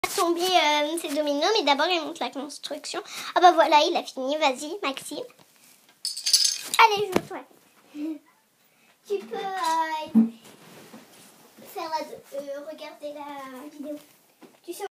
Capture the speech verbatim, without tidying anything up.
Tomber euh, ses dominos, mais d'abord il monte la construction. Ah bah voilà, il a fini. Vas-y, Maxime. Allez, joue-toi. Tu peux euh, faire la, euh, regarder la vidéo. Tu sais